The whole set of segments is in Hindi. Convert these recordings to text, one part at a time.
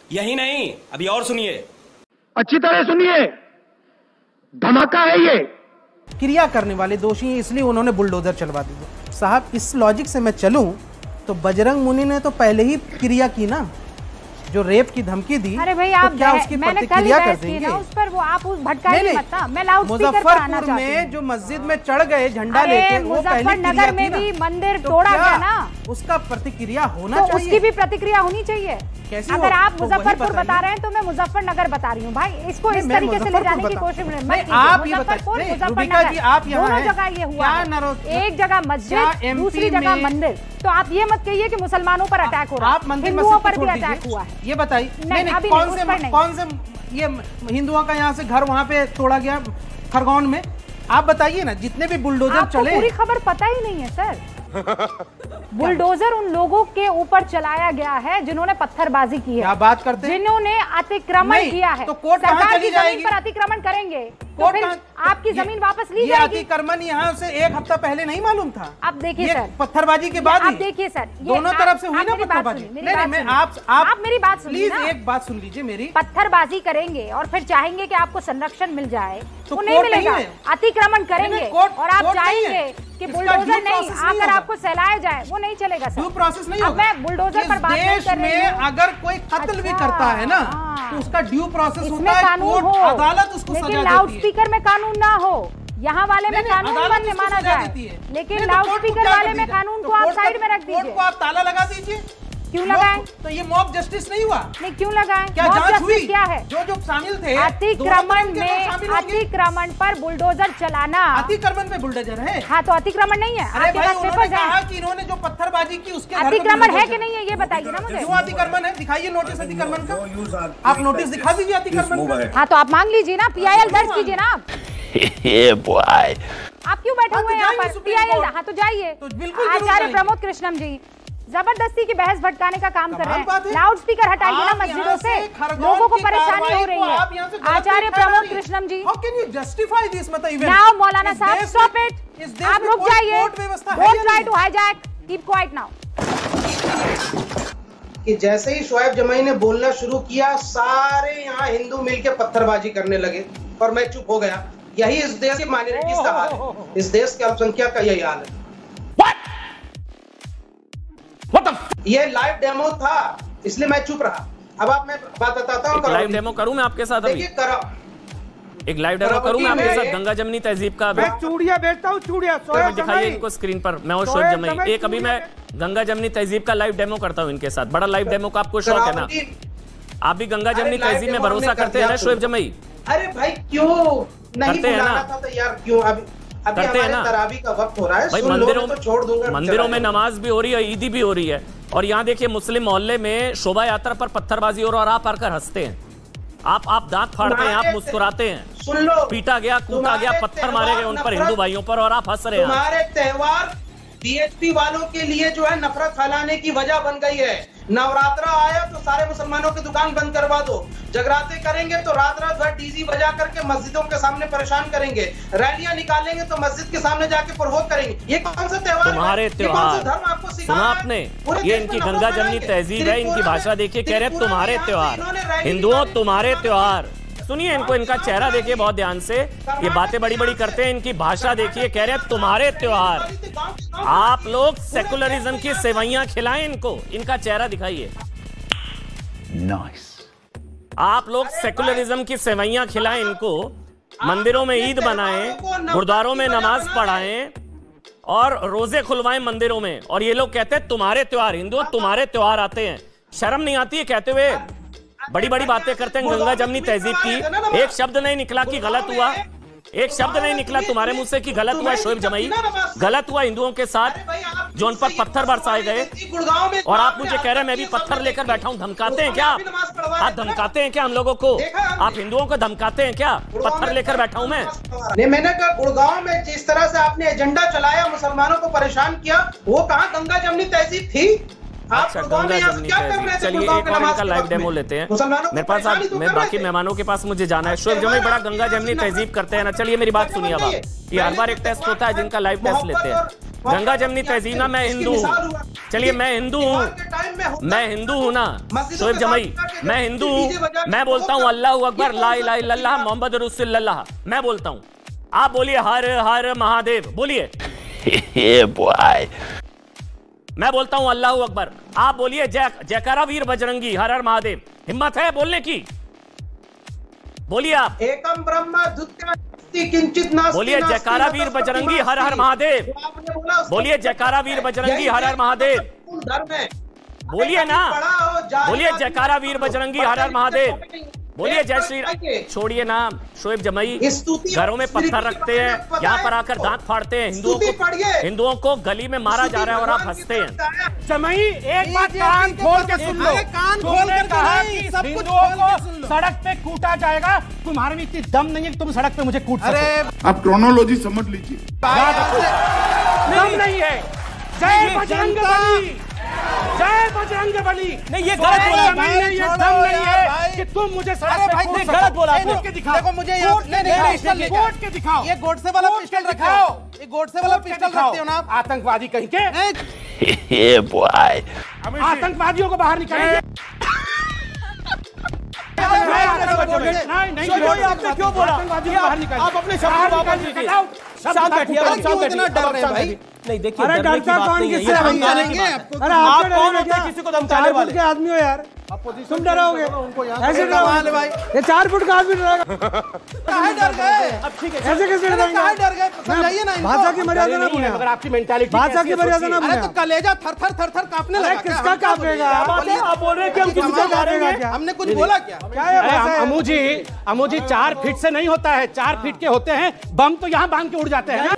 यही नहीं, अभी और सुनिए, अच्छी तरह सुनिए, धमाका है ये। क्रिया करने वाले दोषी हैं, इसलिए उन्होंने बुलडोजर चलवा दिया। साहब इस लॉजिक से मैं चलूं तो बजरंग मुनि ने तो पहले ही क्रिया की ना, जो रेप की धमकी दी। अरे भाई तो आप क्या उसकी प्रतिक्रिया कर देंगे? उस पर वो आप उस भटकाइए मत ना। मैं लाउडस्पीकर पर आना चाहती हूं। मुजफ्फरपुर में जो मस्जिद में चढ़ गए झंडा लेके, वो मुजफ्फरनगर में भी मंदिर तोड़ा गया ना, उसका प्रतिक्रिया होना तो चाहिए। उसकी भी प्रतिक्रिया होनी चाहिए। अगर आप मुजफ्फरपुर बता रहे हैं तो मैं मुजफ्फरनगर बता रही हूँ भाई। इसको इस तरीके से ले जाने की कोशिश मत कीजिए। मुजफ्फरपुर, मुजफ्फरनगर दोनों जगह ये हुआ है। एक जगह मस्जिद, दूसरी जगह मंदिर। तो आप ये मत कहिए कि मुसलमानों पर अटैक हो रहा है, हिंदुओं पर भी अटैक हुआ है। ये बताइए कौन से ये हिंदुओं का यहाँ से घर वहाँ पे तोड़ा गया खरगोन में? आप बताइए ना, जितने भी बुलडोजर चले। पूरी खबर पता ही नहीं है सर। बुलडोजर उन लोगों के ऊपर चलाया गया है जिन्होंने पत्थरबाजी की है। क्या बात करते हैं? जिन्होंने अतिक्रमण किया है। तो कोर्ट सरकार की जमीन पर अतिक्रमण करेंगे तो फिर आपकी जमीन वापस ली जाएगी। अतिक्रमण यहाँ से एक हफ्ता पहले नहीं मालूम था। अब देखिए सर, पत्थरबाजी के बाद आप देखिए सर, दोनों तरफ से हुई ना पत्थरबाजी। नहीं, आप मेरी बात सुनिए, प्लीज एक बात सुन लीजिए मेरी। पत्थरबाजी करेंगे और फिर चाहेंगे कि आपको संरक्षण मिल जाए, तो नहीं मिलेगा। अतिक्रमण करेंगे और आप चाहेंगे कि बुलडोजर नहीं आकर आपको सहलाया जाए, वो नहीं चलेगा सर। ड्यू प्रोसेस नहीं होगा। मैं बुलडोजर पर बात नहीं कर रही हूं। अगर कोई कत्ल भी करता है ना, तो उसका ड्यू प्रोसेस होता है, कानून हो, अदालत उसको सजा देती है। लेकिन लाउड स्पीकर में कानून ना हो, यहाँ वाले में कानून बंद माना जाए, लेकिन लाउड स्पीकर वाले में कानून को आप साइड में रख दीजिए। आप ताला लगा दीजिए। क्यों लगाएं? तो ये मॉब जस्टिस नहीं हुआ? नहीं, क्यों लगाएं? क्या जांच हुई? क्या है? जो शामिल थे अतिक्रमण में, अतिक्रमण पर बुलडोजर चलाना। अतिक्रमण पे बुलडोजर है? हाँ, तो अतिक्रमण नहीं है। अरे भाई, उन्होंने कहा कि इन्होंने जो पत्थरबाजी की उसके अतिक्रमण है कि नहीं है, ये बताइए ना मुझे। जो अतिक्रमण है, दिखाइए नोटिस अतिक्रमण का। आप नोटिस दिखा दीजिए अतिक्रमण का। हाँ, तो आप मांग लीजिए ना, PIL दर्ज कीजिए ना आप। आप क्यों बैठे हुए हैं यहाँ पर? PIL, हाँ तो जाइए। आचार्य प्रमोद कृष्णम जी जबरदस्ती की बहस भटकाने का काम कर रहे हैं। लाउड स्पीकर हटाइए ना मस्जिदों से, लोगों को परेशानी हो रही है। आचार्य प्रमोद कृष्णम जी, नाउ मौलाना साहब स्टॉप इट, आप रुक जाइए। Don't try to hijack, keep quiet now. कि जैसे ही शोएब जमाई ने बोलना शुरू किया, सारे यहाँ हिंदू मिलके पत्थरबाजी करने लगे और मैं चुप हो गया। यही इस देश की माइनॉरिटीज का हाल है, इस देश के अल्पसंख्यक का यही हाल है। ये लाइव डेमो था, इसलिए मैं चुप रहा। अब आप मैं बात बताता हूँ। लाइव डेमो करूं मैं आपके साथ? अभी एक लाइव डेमो करूं मैं आपके साथ गंगा जमनी तहजीब का। मैं चूड़िया बेचता हूँ, चूड़िया। तो दिखाइए इनको स्क्रीन पर। मैं हूं शोएब जमाई। एक अभी मैं गंगा जमनी तहजीब का लाइव डेमो करता हूं इनके साथ। बड़ा लाइव डेमो का आपको शौक है ना? आप भी गंगा जमनी तहजीब में भरोसा करते हैं ना शोएब जमाई? अरे भाई क्यों नहीं बुलाना था? तो यार क्यों अभी करते हैं ना? तरावी का वक्त हो रहा है भाई, मंदिरों में नमाज भी हो रही है, ईदी भी हो रही है। और यहाँ देखिए मुस्लिम मोहल्ले में शोभा यात्रा पर पत्थरबाजी हो रहा है और आप आकर हंसते हैं। आप दांत फाड़ते हैं, आप मुस्कुराते हैं। सुन लो, पीटा गया, कूटा गया, पत्थर मारे गए उन पर हिंदू भाइयों पर, और आप हंस रहे हैं। तुम्हारे त्योहार BHP वालों के लिए जो है नफरत फैलाने की वजह बन गई है। नवरात्रा आया तो सारे मुसलमानों की दुकान बंद करवा दो। जगराते करेंगे तो रात रात भर डीजी बजा करके मस्जिदों के सामने परेशान करेंगे। रैलियां निकालेंगे तो मस्जिद के सामने जाके पुरोहित करेंगे। ये कौन सा त्योहार? तुम्हारे त्योहार धर्म आपको सुना आपने? ये इनकी गंगा जमनी तहजीब है, इनकी भाषा देखिए। कह रहे तुम्हारे त्योहार, हिंदुओं तुम्हारे त्योहार। सुनिए इनको, इनका चेहरा देखिए बहुत ध्यान से। ये बातें बड़ी बड़ी करते हैं, इनकी भाषा देखिए। कह रहे तुम्हारे त्योहार। आप लोग सेकुलरिज्म की सेवैयां खिलाएं इनको। इनका चेहरा दिखाइए। नाइस। आप लोग सेकुलरिज्म की सेवैयां खिलाएं इनको। मंदिरों में ईद बनाएं, गुरुद्वारों में नमाज पढ़ाएं और रोजे खुलवाएं मंदिरों में। और ये लोग कहते हैं तुम्हारे त्योहार, हिंदुओं तुम्हारे त्योहार आते हैं। शर्म नहीं आती है कहते हुए? बड़ी बड़ी बातें करते हैं गंगा जमनी तहजीब की। एक शब्द नहीं निकला कि गलत हुआ, एक शब्द नहीं निकला तुम्हारे मुंह से कि गलत हुआ। शोएब जमाई, गलत हुआ हिंदुओं के साथ जो उन पर पत्थर बरसाए गए। और आप मुझे कह रहे हैं मैं भी पत्थर लेकर बैठा हूं। धमकाते हैं क्या आप धमकाते हैं क्या हम लोगों को? आप हिंदुओं को धमकाते हैं क्या? पत्थर लेकर बैठा हूं मैं? नहीं, मैंने कहा गुड़गांव में जिस तरह से आपने एजेंडा चलाया, मुसलमानों को परेशान किया, वो कहाँ गंगा जमनी तहजीब थी? अच्छा, गंगा जमनी तहजीब। चलिए एक और इनका लाइव डेमो लेते हैं। मेरे पास मैं बाकी मेहमानों के पास मुझे जाना है। शोएब जमाई बड़ा गंगा जमनी तहजीब करते हैं ना। चलिए मेरी बात सुनिए। अब ये हर बार एक टेस्ट होता है जिनका लाइव टेस्ट लेते हैं। गंगा जमनी तहजीना, मैं हिंदू हूँ। चलिए मैं हिंदू हूँ, मैं हिंदू हूँ ना शोएब जमाई, मैं हिंदू हूँ। मैं बोलता हूँ अल्लाह अकबर, ला इलाहा इल्लल्लाह मोहम्मद रसूलुल्लाह। मैं बोलता हूँ, आप बोलिए हर हर महादेव, बोलिए। मैं बोलता हूँ अल्लाह अकबर, आप बोलिए जयकारा वीर बजरंगी, हर हर महादेव। हिम्मत है बोलने की? बोलिए आप। एकम ब्रह्म द्वितीय किंचित नास्ति, बोलिए जयकारा वीर बजरंगी, हर हर महादेव। बोलिए जयकारा वीर बजरंगी, हर हर महादेव। बोलिए ना, बोलिए जयकारा वीर बजरंगी, हर हर महादेव। बोलिए जय श्री राम। छोड़िए ना शोएब जमाई, घरों में पत्थर रखते हैं, यहाँ पर आकर दांत फाड़ते हैं। हिंदुओं को गली में मारा जा रहा है और आप हंसते हैं। जमाई एक बात कान खोल के सुन लो, कान खोल के कहा कि हिंदुओं को सड़क पे कूटा जाएगा, तुम्हारे में इतनी दम नहीं है कि तुम सड़क पे मुझे कूट सको। आप क्रोनोलॉजी समझ लीजिए, दम नहीं है। जय बजरंग बली, जय बजरंग बली। नहीं ये गलत बोला भाई, ये दम नहीं है कि तुम मुझे सड़क पे कूट सको। गलत बोला आपने। कूट के दिखाओ, देखो मुझे कूट के दिखाओ। ये गोडसे वाला पिस्टल रखाओ, ये गोडसे वाला पिस्टल रखते हो ना आप। आतंकवादी कहीं के। आतंकवादियों को बाहर निकालिए। नहीं आपने क्यों बोला? आप अपने शब्द वापस लीजिए। शांत बैठिए, आप शांत बैठिए। नहीं देखिए, अरे डरता कौन किससे? अरे आप कौन होते हैं किसी को धमकाने वाले? के आदमी हो यार, तुम डरोगे ऐसे? भाई ये 4 फुट का आदमी डरेगा? काहे डर गए? अब ठीक है, ऐसे कैसे डरेंगे? काहे डर गए? समझाइए ना। भाषा की मर्यादा ना भूलें, अगर आपकी मेंटालिटी, भाषा की मर्यादा ना भूलें। अरे तो कलेजा थर थर कांपने लगा। किसका कांपेगा? आप बोल रहे हैं कि हम किसी को मारेंगे? हमने कुछ बोला क्या? क्या है अमू जी 4 फीट से नहीं होता है, 4 फीट के होते हैं। बम तो यहाँ बांध के उड़ जाते हैं।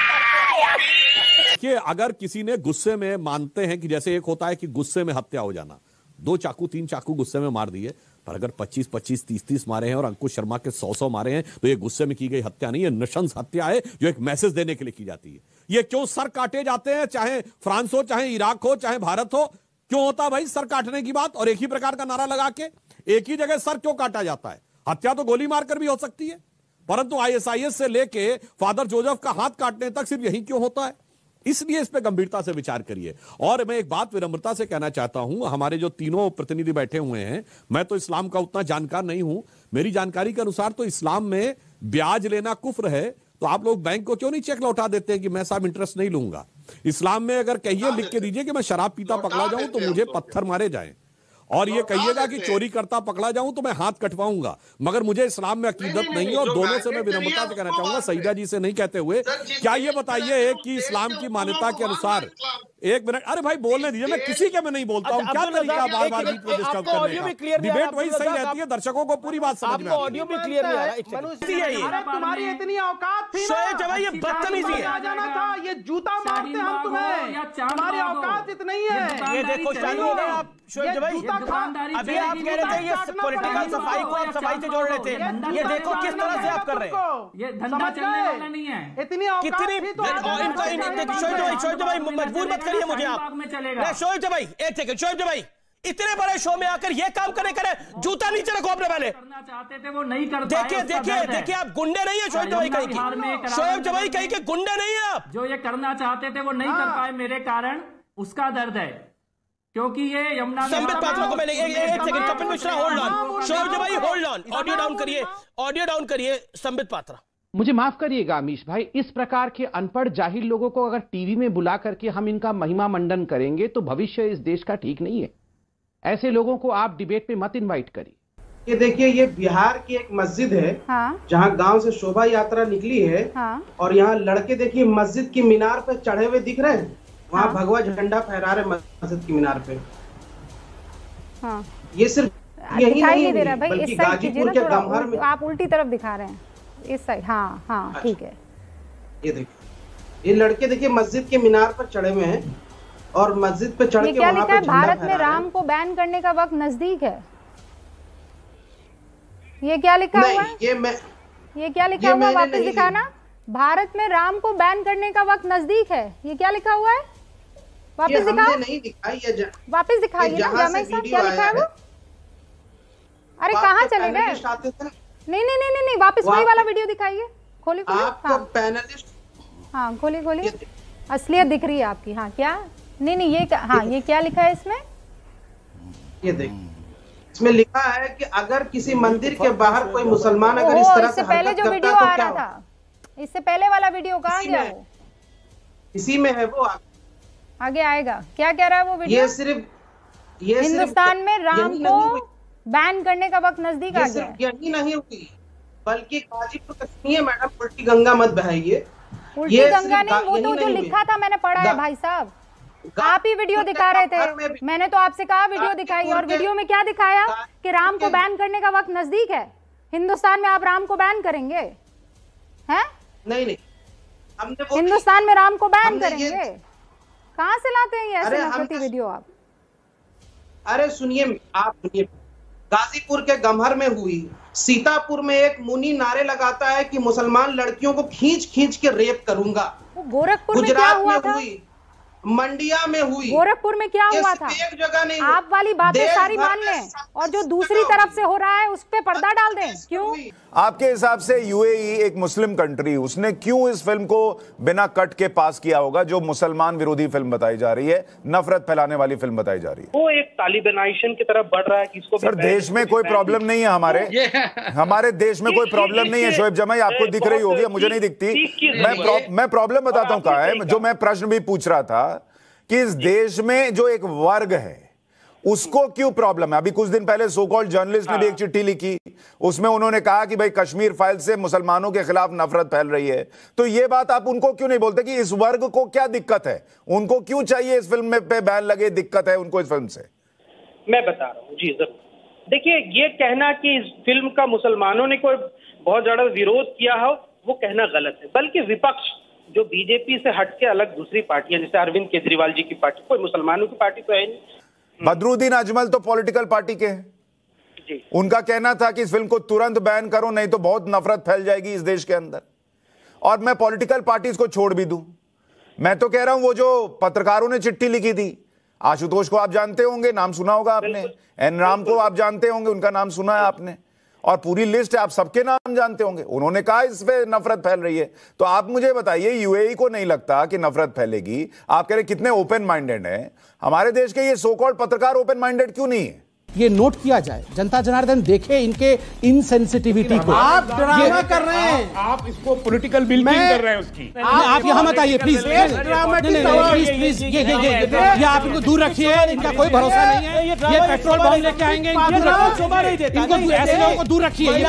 कि अगर किसी ने गुस्से में, मानते हैं कि जैसे एक होता है कि गुस्से में हत्या हो जाना, 2 चाकू 3 चाकू गुस्से में मार दिए, पर अगर 25-25 30-30 मारे हैं और अंकुश शर्मा के 100-100 मारे हैं, तो ये गुस्से में की गई हत्या नहीं है, नृशंस हत्या है जो एक मैसेज देने के लिए की जाती है। ये क्यों सर काटे जाते हैं, चाहे फ्रांस हो, चाहे इराक हो, चाहे भारत हो, क्यों होता भाई सर काटने की बात? और एक ही प्रकार का नारा लगा के एक ही जगह सर क्यों काटा जाता है? हत्या तो गोली मारकर भी हो सकती है, परंतु ISIS से लेके फादर जोसेफ का हाथ काटने तक सिर्फ यही क्यों होता है? इसलिए इस पे गंभीरता से विचार करिए। और मैं एक बात विनम्रता से कहना चाहता हूं, हमारे जो तीनों प्रतिनिधि बैठे हुए हैं, मैं तो इस्लाम का उतना जानकार नहीं हूं, मेरी जानकारी के अनुसार तो इस्लाम में ब्याज लेना कुफ्र है, तो आप लोग बैंक को क्यों नहीं चेक लौटा देते हैं कि मैं साहब इंटरेस्ट नहीं लूंगा? इस्लाम में अगर कहिए, लिख के दीजिए कि मैं शराब पीता पकड़ा जाऊं तो मुझे पत्थर मारे जाएं, और ये कहिएगा कि चोरी करता पकड़ा जाऊं तो मैं हाथ कटवाऊंगा, मगर मुझे इस्लाम में अकीदत नहीं है। और दोनों से मैं विनम्रता से कहना चाहूंगा, सईदा जी से नहीं कहते हुए, क्या ये बताइए कि इस्लाम की मान्यता के अनुसार, 1 मिनट, अरे भाई बोलने दीजिए, मैं किसी के में नहीं बोलता हूं। क्या तरीका बार बार बीच में डिस्टर्ब करने का? डिबेट वही सही रहती है, दर्शकों को पूरी बात समझ में आती है। ऑडियो भी क्लियर नहीं आ रहा। तुम्हारी इतनी औकात थी ना, ये बदतमीजी है। आ जाना था, ये जूता मारते हम तुम्हें, तुम्हारी औकात इतनी है। ये देखो चालू हो गए आप शोएब भाई, अभी आप कह रहे थे ये पॉलिटिकल सफाई को आप सफाई से जोड़ रहे थे, ये देखो किस तरह से आप कर रहे हैं। ये धंधा चलने वाला नहीं है। इतनी शोएब भाई मजबूर मत करिए मुझे आप। शोएब भाई एक सेकंड, शोएब भाई इतने बड़े शो में आकर ये काम करे, जूता नीचे रखो अपने पहले। करना चाहते थे वो नहीं कर पाए। देखिए आप गुंडे नहीं है शोएब भाई कहीं की, शोएब भाई कहीं के गुंडे नहीं है आप। जो ये करना चाहते थे वो नहीं कर पाए मेरे कारण, उसका दर्द है, क्योंकि ये यमुना संबित पात्रा को मैंने एक second, Kapil Mishra hold on, Shoaib भाई होल्ड ऑन, ऑडियो डाउन करिए संबित पात्रा। मुझे माफ करिएगा अमीश भाई, इस प्रकार के अनपढ़ जाहिल लोगों को अगर टीवी में बुला करके हम इनका महिमा मंडन करेंगे तो भविष्य इस देश का ठीक नहीं है। ऐसे लोगों को आप डिबेट पे मत इनवाइट करिए। ये देखिए, ये बिहार की एक मस्जिद है, जहाँ गांव से शोभा यात्रा निकली है, और यहाँ लड़के देखिए मस्जिद की मीनार पे चढ़े हुए दिख रहे हैं, वहाँ भगवा झंडा फहरा रहे मस्जिद की मीनार पे। ये सिर्फ यही नहीं दे रहा भाई, बल्कि गाजीपुर के गम्हर में आप उल्टी तरफ दिखा रहे हैं, इस साइड। हाँ ठीक है। ये देखिए, ये लड़के देखिए मस्जिद के मीनार पर चढ़े हुए हैं, और मस्जिद पे चढ़ के वहां पे भारत में राम को बैन करने का वक्त नजदीक है। ये क्या लिखा हुआ है? ये क्या लिखा हुआ? वापस दिखाना। भारत में राम को बैन करने का वक्त नजदीक है, ये क्या लिखा हुआ है? वापस दिखाओ। नहीं दिखाई है, वापस दिखाइए ना जामे साहब, क्या लिखा है वो? अरे कहाँ चले गए? नहीं, वापस वही वाला वीडियो दिखाइए, खोलिए। आपको पैनलिस्ट, हाँ खोलिए। असलियत दिख रही है आपकी। हाँ क्या? नहीं ये हाँ ये क्या लिखा है इसमें? ये देख, इसमें लिखा है कि अगर किसी मंदिर के बाहर कोई मुसलमान अगर इस तरह से पहले जो वीडियो आ रहा था, इससे पहले वाला वीडियो कहाँ गया? वो इसी में है, वो आगे आएगा। क्या कह रहा है वो वीडियो? ये हिंदुस्तान में राम को बैन करने का वक्त नजदीक आ गया। यही नहीं हुई, बल्कि गाजीपुर का सुनिए मैडम, उल्टी गंगा मत बहाइए। उल्टी गंगा नहीं, वो तो जो लिखा था मैंने पढ़ा है भाई साहब। आप ही वीडियो दिखा रहे थे, मैंने तो आपसे कहा वीडियो दिखाई, और वीडियो में क्या दिखाया कि राम को बैन करने का वक्त नजदीक है। हिंदुस्तान में आप राम को बैन करेंगे? हैं? नहीं, हमने हिंदुस्तान में राम को बैन करेंगे? कहाँ से लाते हैं ये ऐसे नफरती वीडियो आप? अरे सुनिए, आप सुनिए, गाजीपुर के गम्हर में हुई, सीतापुर में एक मुनि नारे लगाता है कि मुसलमान लड़कियों को खींच खींच के रेप करूंगा। गोरखपुर में क्या हुआ था? मंडिया में हुई। गोरखपुर में क्या हुआ था? एक जगह नहीं। आप वाली बातें सारी मान लें और जो दूसरी तरफ से हो रहा है उस पे पर्दा डाल दें। क्यों? आपके हिसाब से यूएई एक मुस्लिम कंट्री, उसने क्यों इस फिल्म को बिना कट के पास किया होगा, जो मुसलमान विरोधी फिल्म बताई जा रही है, नफरत फैलाने वाली फिल्म बताई जा रही है? वो एक तालिबानाइजेशन की तरफ बढ़ रहा है कि इसको। सर देश में कोई प्रॉब्लम नहीं है, हमारे देश में कोई प्रॉब्लम नहीं है। शोएब जमाई आपको दिख रही होगी, मुझे नहीं दिखती। मैं प्रॉब्लम बताता हूं क्या है, जो मैं प्रश्न भी पूछ रहा था कि इस देश में जो एक वर्ग है उसको क्यों प्रॉब्लम है। अभी कुछ दिन पहले सो कॉल्ड जर्नलिस्ट ने भी एक चिट्ठी लिखी, उसमें उन्होंने कहा कि भाई कश्मीर फाइल से मुसलमानों के खिलाफ नफरत फैल रही है। तो ये बात आप उनको क्यों नहीं बोलते कि इस वर्ग को क्या दिक्कत है, उनको क्यों चाहिए इस फिल्म में पे बैन लगे, दिक्कत है उनको इस फिल्म से? मैं बता रहा हूँ जी, जरूर। देखिए, ये कहना कि इस फिल्म का मुसलमानों ने कोई बहुत ज्यादा विरोध किया हो, वो कहना गलत है। बल्कि विपक्ष जो बीजेपी से हटके अलग दूसरी पार्टियां, जैसे अरविंद केजरीवाल जी की पार्टी, कोई मुसलमानों की पार्टी तो है नहीं। बदरुद्दीन अजमल तो पॉलिटिकल पार्टी के हैं जी। उनका कहना था कि इस फिल्म को तुरंत बैन करो, नहीं तो बहुत नफरत फैल जाएगी इस देश के अंदर। और मैं पॉलिटिकल पार्टीज को छोड़ भी दूं, मैं तो कह रहा हूं वो जो पत्रकारों ने चिट्ठी लिखी थी, आशुतोष को आप जानते होंगे, नाम सुना होगा आपने, एन राम को आप जानते होंगे, उनका नाम सुना है आपने, और पूरी लिस्ट है, आप सबके नाम जानते होंगे। उन्होंने कहा इस पे नफरत फैल रही है। तो आप मुझे बताइए, यूएई को नहीं लगता कि नफरत फैलेगी? आप कह रहे कितने ओपन माइंडेड हैं हमारे देश के ये सो कॉल्ड पत्रकार, ओपन माइंडेड क्यों नहीं है? ये नोट किया जाए, जनता जनार्दन देखे इनके इनसेंसिटिविटी को। आप ड्रामा कर रहे हैं, आप इसको पॉलिटिकल बिल्डिंग कर रहे हैं उसकी। आप यहाँ मत आइए प्लीज, प्लीज ये आप इनको दूर रखिए, इनका कोई भरोसा नहीं है। ये पेट्रोल बम लेके आएंगे, इनको ऐसे लोगों को दूर रखिए। नहीं,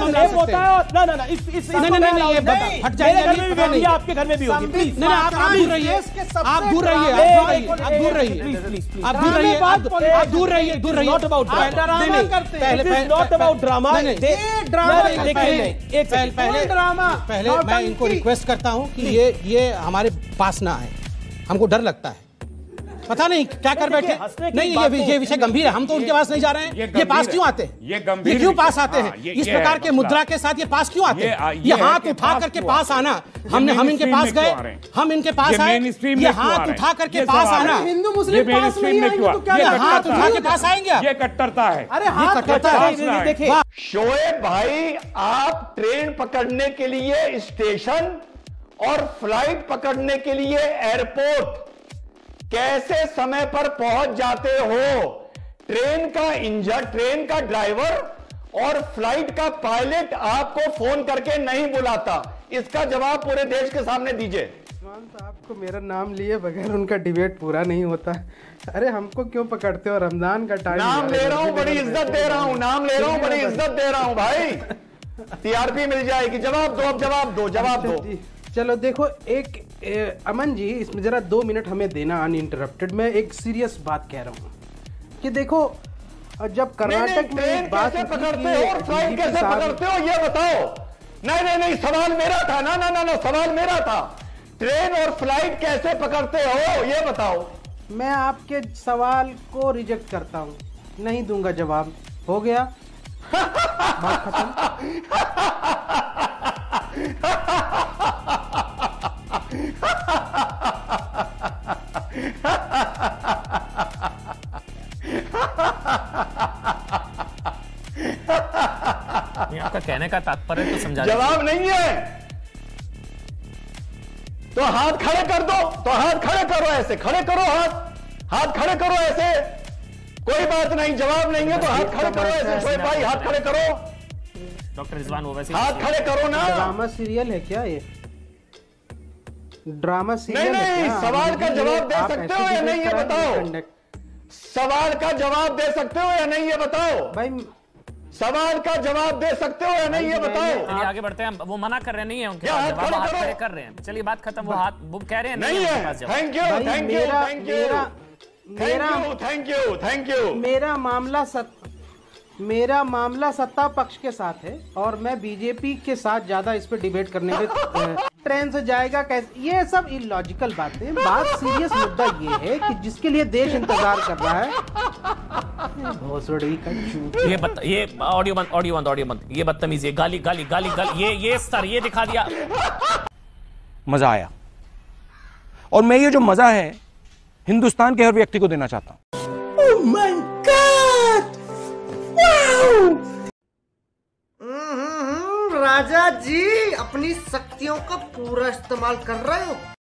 हट जाएंगे, आपके घर में भी होगी। नहीं, आप दूर रहिए, आप दूर रहिए, आप दूर रहिए, आप दूर रहिए, आप दूर रहिए, दूर रहिए। पहले मैं इनको रिक्वेस्ट करता हूं कि ये हमारे पास ना आए, हमको डर लगता है, पता नहीं क्या कर बैठे। नहीं, ये विषय गंभीर है, हम तो उनके पास नहीं जा रहे हैं। ये पास क्यों आते हैं? ये क्यों पास आते हैं? इस प्रकार के मुद्रा के साथ ये पास क्यों आते हैं? ये हाथ उठा करके पास आना, हम इनके पास गए, हम इनके पास आए, ये हाथ उठा करके पास आना। हिंदू मुस्लिम पास नहीं आएंगे तो क्या? ये हाथ उठा के पास आएंगे? ये कट्टरता है। अरे हाथ कट्टरता है। देखिए शोएब भाई, आप ट्रेन पकड़ने के लिए स्टेशन और फ्लाइट पकड़ने के लिए एयरपोर्ट कैसे समय पर पहुंच जाते हो? ट्रेन का इंजन, ट्रेन का ड्राइवर और फ्लाइट का पायलट आपको फोन करके नहीं बुलाता, इसका जवाब पूरे देश के सामने दीजिए। आपको मेरा नाम लिए बगैर उनका डिबेट पूरा नहीं होता। अरे हमको क्यों पकड़ते हो? रमजान का टाइम। नाम ले रहा हूं, बड़ी इज्जत दे रहा हूं, नाम ले रहा हूं, बड़ी इज्जत दे रहा हूं भाई। टीआरपी मिल जाएगी। जवाब दो, अब जवाब दो, जवाब दो। चलो देखो, एक अमन जी, इसमें जरा 2 मिनट हमें देना अनइंटरप्टेड। मैं एक सीरियस बात कह रहा हूँ कि देखो, जब कर्नाटक में बात पकड़ते हो और फ्लाइट कैसे पकड़ते हो ये बताओ। नहीं, सवाल मेरा था ना, सवाल मेरा था। ट्रेन और फ्लाइट कैसे पकड़ते हो ये बताओ। मैं आपके सवाल को रिजेक्ट करता हूँ, नहीं दूंगा जवाब। हो गया, बात खत्म। आपका कहने का तात्पर्य तो समझा। जवाब नहीं है। तो हाथ खड़े कर दो, तो हाथ खड़े करो, ऐसे खड़े करो, हाथ खड़े करो ऐसे, कोई बात नहीं, जवाब नहीं है तो हाथ खड़े करो ऐसे। शोएब भाई हाथ खड़े करो। डॉक्टर रिजवान वो वैसे हाथ खड़े करो ना। ड्रामा सीरियल है क्या ये? ड्रामा सीरियल नहीं, सवाल का जवाब दे सकते हो या नहीं ये बताओ। सवाल का जवाब दे सकते हो या नहीं ये बताओ भाई। सवाल का जवाब दे सकते हो या नहीं ये बताओ। चलिए आगे बढ़ते हैं। वो मना कर रहे नहीं है उनके जवाब, हाथ खड़े कर रहे हैं। चलिए बात खत्म। वो हाथ वो कह रहे हैं नहीं है। Thank you, thank you, thank you, thank you, thank you. मेरा मामला सत्ता पक्ष के साथ है और मैं बीजेपी के साथ ज्यादा इस पे डिबेट करने में ट्रेन से जाएगा कैसे, ये सब इलॉजिकल बातें। बात सीरियस मुद्दा ये है कि जिसके लिए देश इंतजार कर रहा है भोसड़ी का झूठ। ये ऑडियो बंद, ये बदतमीजी, गाली गाली गाली गाली, ये स्तर ये दिखा दिया। मजा आया और मैं ये जो मजा है हिंदुस्तान के हर व्यक्ति को देना चाहता हूं। Oh my God! Wow! राजा जी अपनी शक्तियों का पूरा इस्तेमाल कर रहे हो।